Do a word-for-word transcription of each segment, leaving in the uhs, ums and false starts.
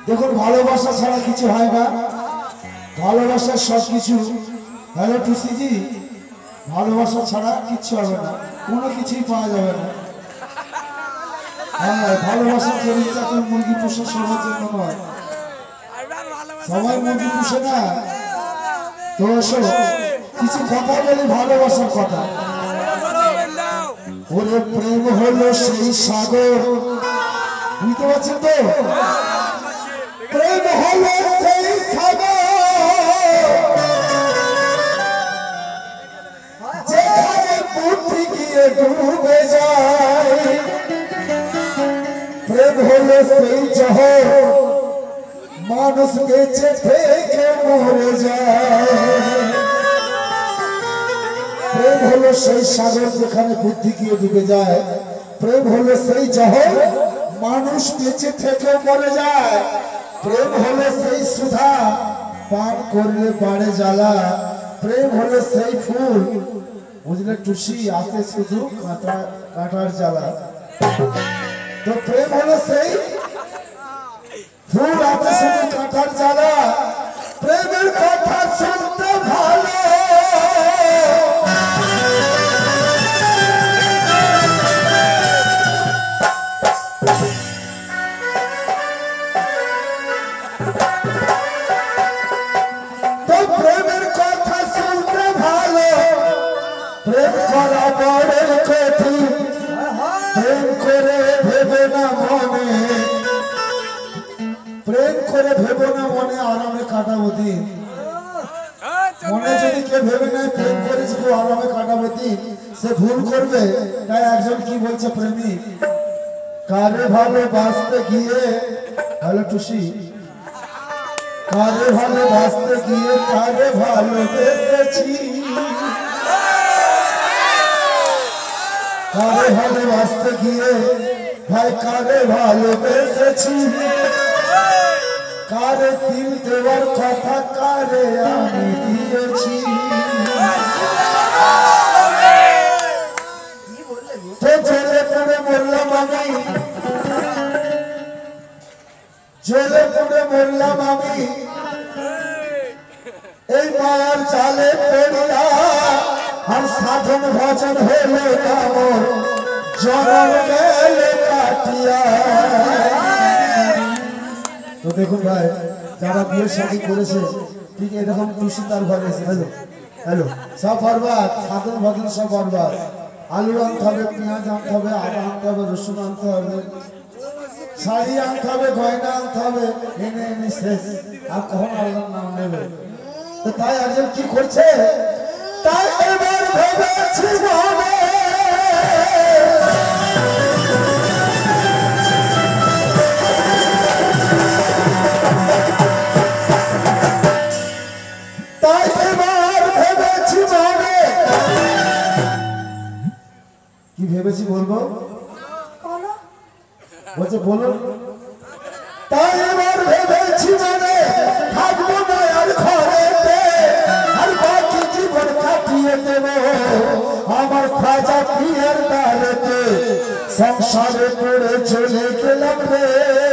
দেখুন ভালোবাসা ছাড়া কিছু হয় না, ভালোবাসার সব কিছু। হ্যালো টুসিজি, ভালোবাসা ছাড়া কিচ্ছু হবে না, কোনো কিছুই পাওয়া যাবে না। হ্যাঁ, ভালোবাসা করি চাকর মুরগি পোষা সবার জন্য নয়, সবাই মুরগি পোষে না। তো এসো কিছু কথা বলি ভালোবাসার কথা। ওরে প্রেম হলো সেই সাগর, বুঝতে পারছেন তো? প্রেম হলো সেই সাগর যেখানে বুদ্ধি গিয়ে ডুবে যায়। প্রেম হলো সেই জহর মানুষ বেঁচে থেকে মরে যায়। প্রেম হলো সেই সাগর যেখানে বুদ্ধি গিয়ে ডুবে যায়। প্রেম হলো সেই জহর মানুষ বেঁচে থেকে মরে যায়। প্রেম হলো সেই সুধা পান করলে বাড়ে জ্বালা। প্রেম হলো সেই ফুল, বুঝলে টুসি, আসে শুধু কাঁটা কাঁটার জ্বালা। তো প্রেম হলো সেই ফুল, আছে শুধু কাঁটার জ্বালা। প্রেমের কথা শুনতে ভালো, প্রেম করা বড় কঠিন, প্রেম করে ভেবে না মনে, প্রেম করে ভেবে না মনে আরামে কাটাবো দিন। মনে যদি কেউ ভেবে নেয় প্রেম করেছি খুব আরামে কাটাবো দিন, সে ভুল করবে। তাই একজন কি বলছে প্রেমিক, কারে ভালোবাসতে গিয়ে, হ্যালো টুসি, কারে ভালোবাসতে গিয়ে কারে ভালোবেসেছি, কারে ভালোবাসতে গিয়ে ভাই কারে ভালোবেসেছি। কারে দিল দেওয়ার কথা কারে আমি দিয়েছি। তো জলে পড়ে মরলাম আমি, জলে পড়ে মরলাম আমি এই মায়ার জালে পড়িয়া। আর সাধন ভজন হলো কামর জনম গেলে কাটিয়া। তো দেখুন ভাই, যারা বিয়ের শাদী করেছে ঠিক এরকম টুসি তার ঘরে এসে, হ্যালো হ্যালো, সব বরবাদ, সাধন ভজন সব বরবাদ। আলু আনতে হবে, পেঁয়াজ আনতে হবে, আদা আনতে হবে, রসুন আনতে হবে, শাড়ি আনতে হবে, গয়না আনতে হবে, এনে এনে শেষ। আর কখন আল্লাহর নাম নেবে? তো তাই একজন কি করছে, তাই এবার ভেবেছি মনে, তাই এবার ভেবেছি মনে। কি ভেবেছি বলবো? বলছে বলুন। তাই এবার ভেবেছি মনে, থাকবো না আর ঘরেতে, আর বাকি জীবন কাটিয়ে দেব আমার খাজা পীরের দ্বারেতে। সংসারে পড়ে চলে গেলাম রে,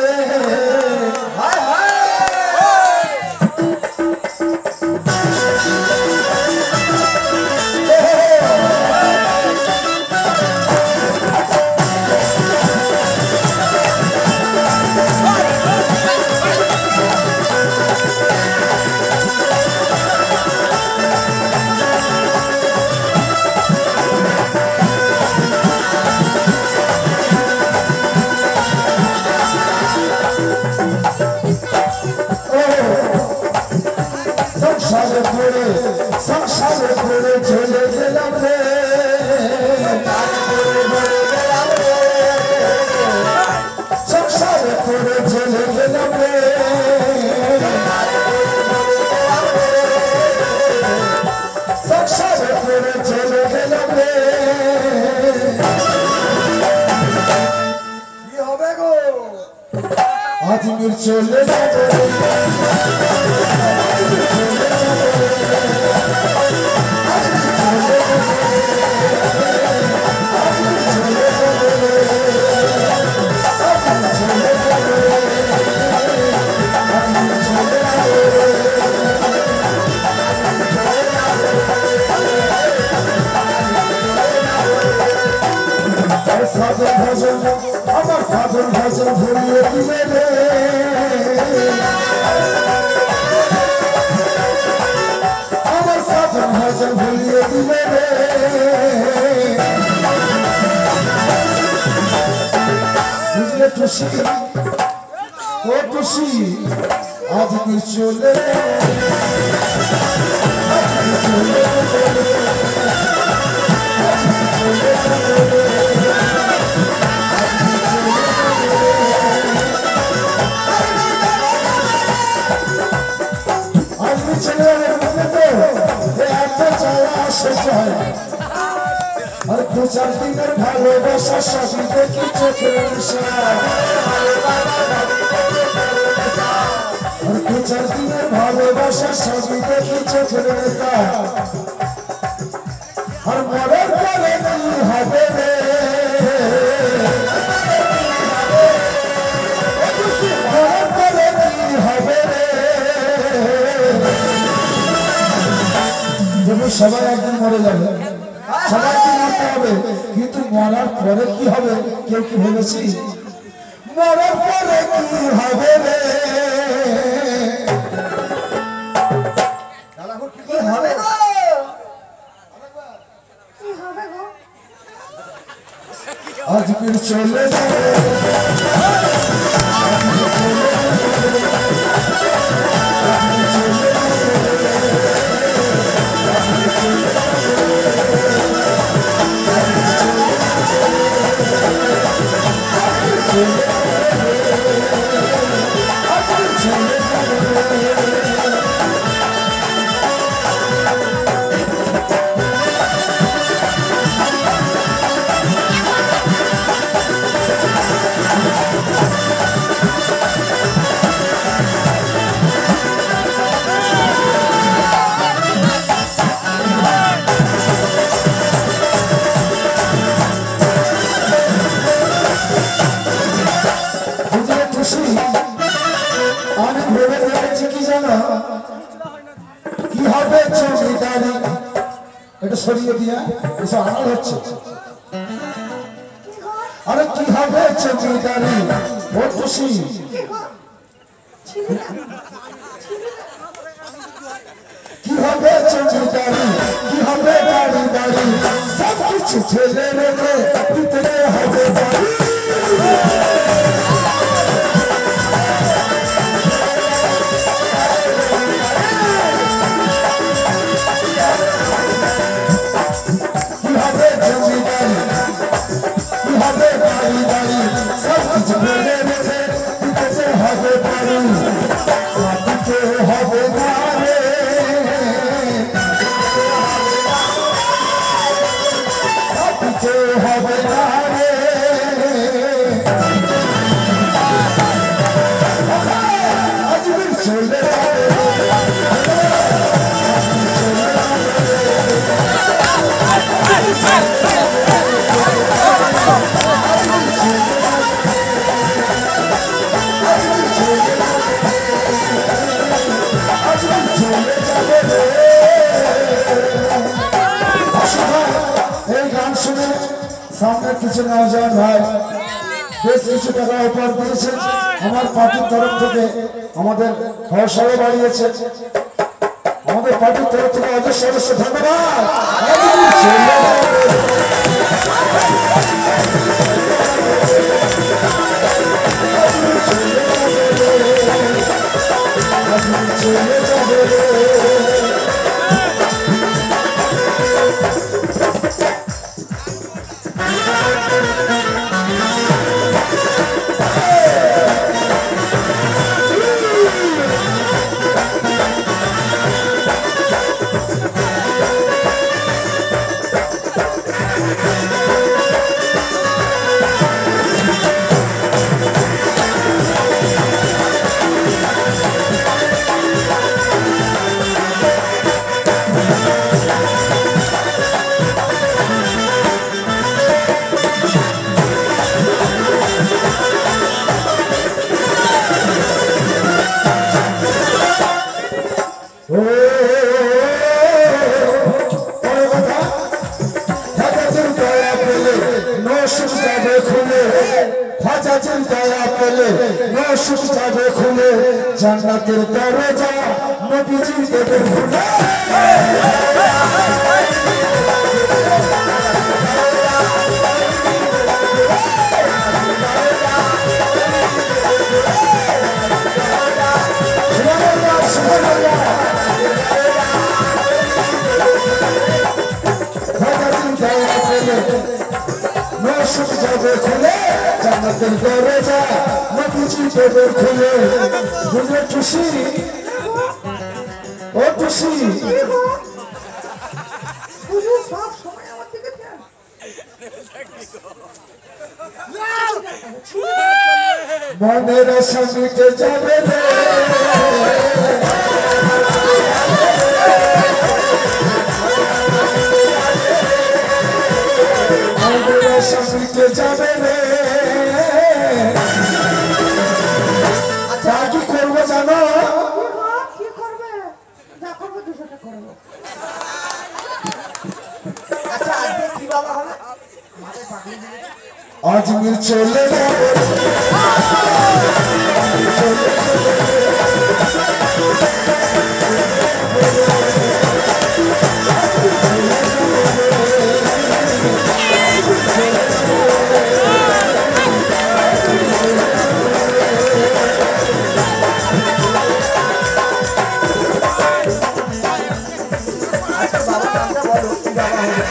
সংসারে পড়ে সংসারে পড়ে চলে গেলাম রে, সংসারে পড়ে চলে গেলাম রে, সংসারে পড়ে চলে গেলাম রে। কি হবে গো? আজমির চলে যাবে, खुशी ओ खुशी आज की चले और दो चार दिन भालो बसा सभी देखी चोखेर निशा और दो चार दिन भालो बसा सभी देखी चोखेर निशा और मरे परे नहीं हबे रे मरे परे नहीं हबे रे जब सबाई एक दिन मरे जाबे সবাই কি মরতে হবে কিন্তু মরার পরে কি হবে কেউ কি ভেবেছি মরার পরে কি হবে রে কি হবে গো কি হবে গো আজ কি চলে সরিয়ে দিয়া এসব আনাল হচ্ছে আরে কি হবে জমিদারি ও খুশি কি হবে জমিদারি কি হবে বাড়ি বাড়ি সব কিছু ছেলে রেখে ভিতরে হবে বাড়ি सामने किसी नौजवान भाई बेश কিছু টাকা উপহার দিয়েছেন আমার পার্টির তরফ থেকে আমাদের হৌসলা বাড়িয়েছে আমাদের পার্টির তরফ থেকে অজস্র অজস্র ধন্যবাদ জান্নাতের দরজা নবীজি দেবেন খুলে দেবে খুলে বুঝলে টুসি ও টুসি সব সময় আমার দিকে দেন। মনের সঙ্গে যাবে রে মনের সঙ্গে যাবে রে আচ্ছা কি করবো জানো কি করবে যা করবো দুশোটা করবো। আচ্ছা আজকে কি বাবা হবে? আজমির চলে যাবে আচ্ছা বাবা নামটা বলো কি বাবা হবে?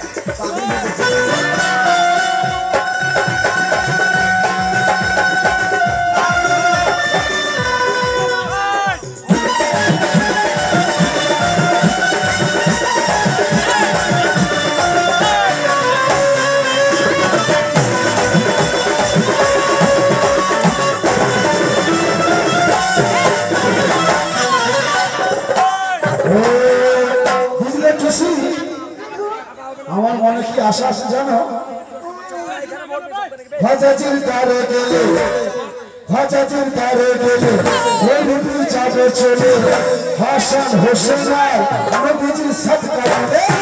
বুঝলে টুসি আমার মনে কি আশা আছে জানো হাজাজির দ্বারে গেলে হাজাজির দ্বারে গেলে ওই রূপী যাবে চলে হাসান হোসেন নবীজির সৎকার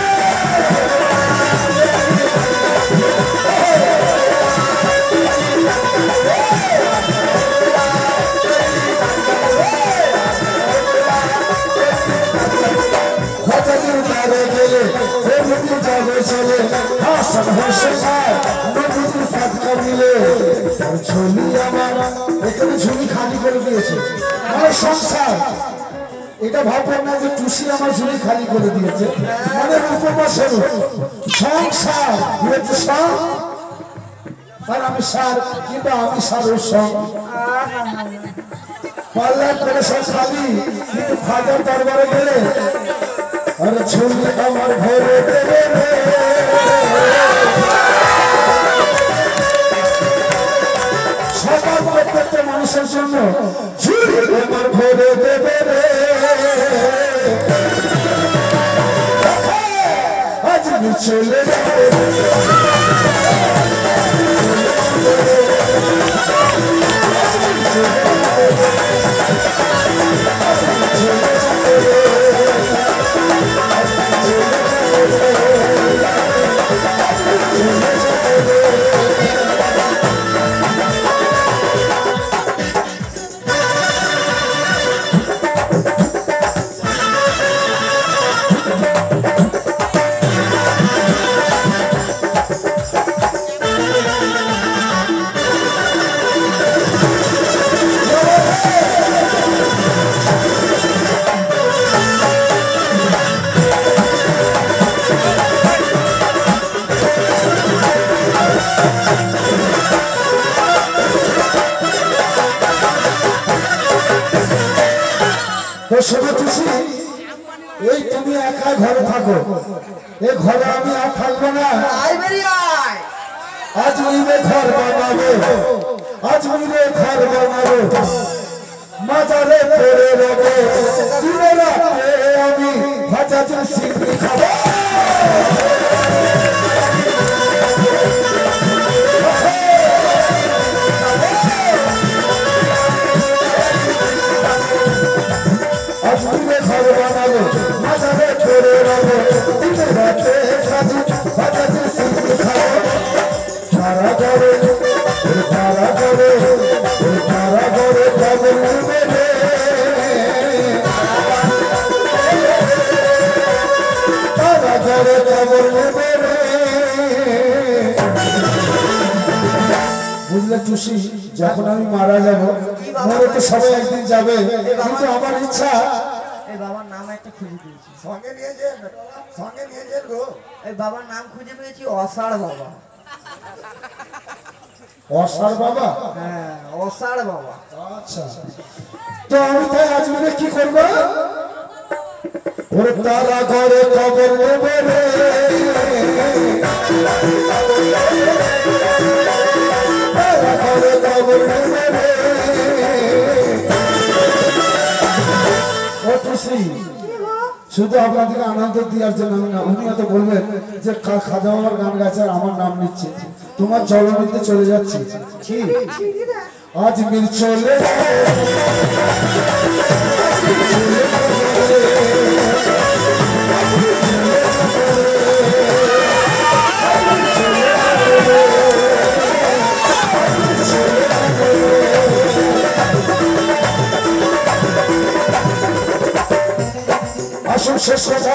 হাজাজির দ্বারে গেলে ওই রূপী যাবে চলে হাসান হোসেন নবীজির সৎকার দিলে ঝুলি আমার এখানে ঝুলি খালি করে দিয়েছে আমার সংসার এটা ভাববেন না যে টুসি আমার ঝুলি খালি করে দিয়েছে মানে উপবাসের সংসার দিয়েছে সব আর আমি সার কিন্তু আমি সারের সব পাল্লা করে সব খালি কিন্তু খাজার দরবারে গেলে আরে ঝুলি আমার ভরে দেবে রে সবার প্রত্যেকটা মানুষের জন্য ঝুলি আমার ভরে দেবে রে আজ আমি চলে যাবে তো শুনে টুসি এই তুমি একা ঘরে থাকো এই ঘরে আমি আর থাকবো না আয় বেরিয়ে আয়। আজ মিলে ঘর বানাবো আজ মিলে ঘর বানাবো মাজারে পড়ে রবো দিনে রাতে আমি ভাজাতে সিংড়ি খাবো আজ মিলে ঘর বানাবো মাজারে পড়ে রবো দিনে রাতে সাজু ভাজাতে সিংড়ি খাবো তারা করে তারা করে তারা করে খবর নেবে রে তারা করে খবর নেবে রে বুঝলে টুসি যখন আমি মারা যাব মরে তো সবাই একদিন যাবে কিন্তু আমার ইচ্ছা এই বাবার নাম একটা খুঁজে পেয়েছি। সঙ্গে নিয়ে যেন সঙ্গে নিয়ে যেন গো এই বাবার নাম খুঁজে পেয়েছি অসাড় বাবা। অসার বাবা? হ্যাঁ অসার বাবা। আচ্ছা, তো আমি তাই আজমিরে কি করবো? ওরে তারা ঘরে খবর নেবে রে, তারা ঘরে খবর নেবে রে। ও টুসি, শুধু আপনাদেরকে আনন্দ দেওয়ার জন্য আমি না, উনি হয়তো বলবেন যে খাজা বাবার গান গাছে আর আমার নাম নিচ্ছে, তোমার চলনিতে চলে যাচ্ছে কি আজ মিল চলে আসুন শেষ কথা।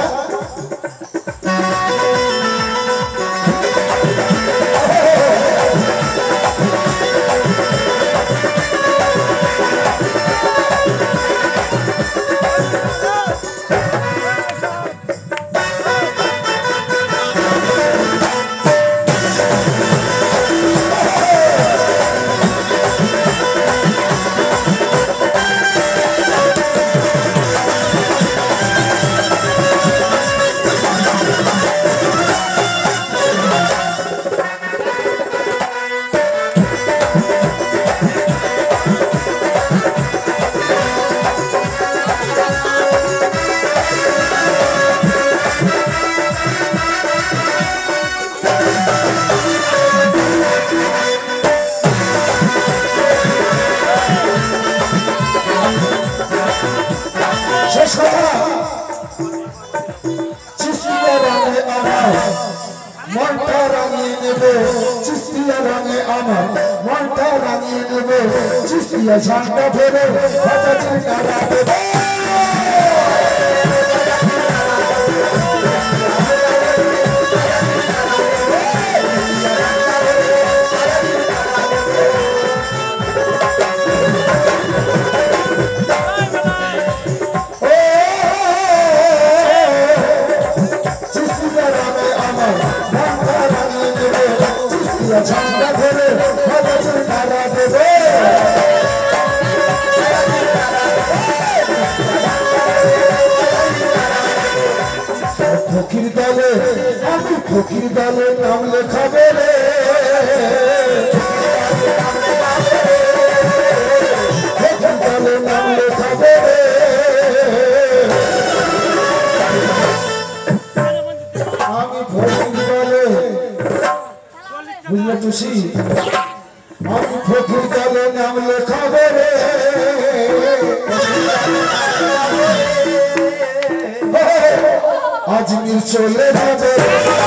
শেষ কথা, চিস্তিয়া রঙে আমার মনটা রাঙিয়ে নেবে, চিস্তিয়া রঙে আমার মনটা রাঙিয়ে নেবে, চিস্তিয়া ঝাঁটা ফেলে হাতা চিন্তা দেবে। ঝান্ডা ধরে তারা দেবে, ফকির দলে আমি ফকির দলে নাম লেখাবে রে, ফকির দলে নাম লেখাবে রে। আমি ফকির দলে, বুঝলে টুসি, আমি ফকির দলে নাম লেখাবে রে, আজমির চলে যাবে।